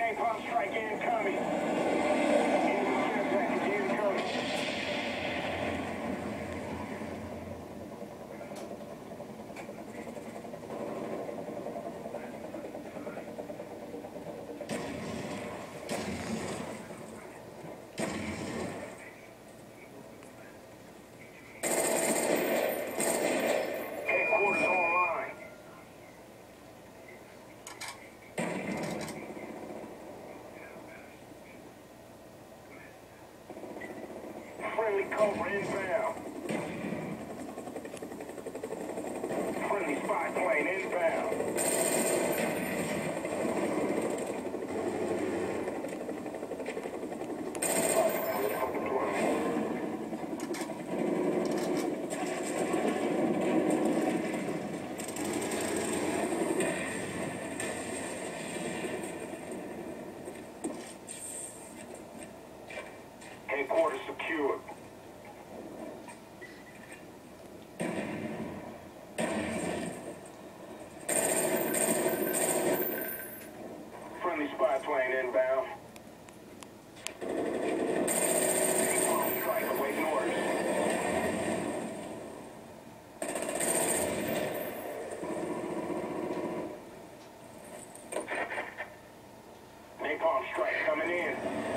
Napalm strike incoming. Enemy care package incoming. Headquarters online. Friendly Cobra inbound. Friendly spy plane inbound. Headquarters secured. Friendly spy plane inbound. Napalm strike awaiting orders. Napalm strike coming in.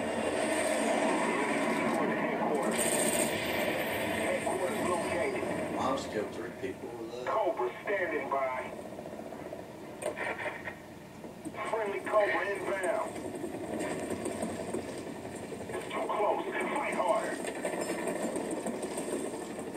Toward the headquarters. Headquarters located. I'm still 3 people with that. Cobra standing by. Friendly Cobra inbound. It's too close. Fight harder.